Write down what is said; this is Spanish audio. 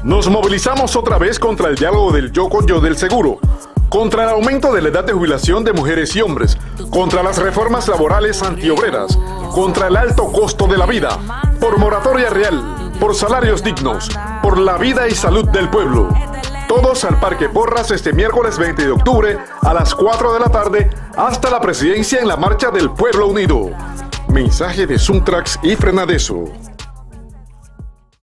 Nos movilizamos otra vez contra el diálogo del yo con yo del seguro, contra el aumento de la edad de jubilación de mujeres y hombres, contra las reformas laborales antiobreras, contra el alto costo de la vida, por moratoria real, por salarios dignos, por la vida y salud del pueblo. Todos al Parque Porras este miércoles 20 de octubre a las 4 de la tarde hasta la presidencia en la Marcha del Pueblo Unido. Mensaje de Suntrax y Frenadeso.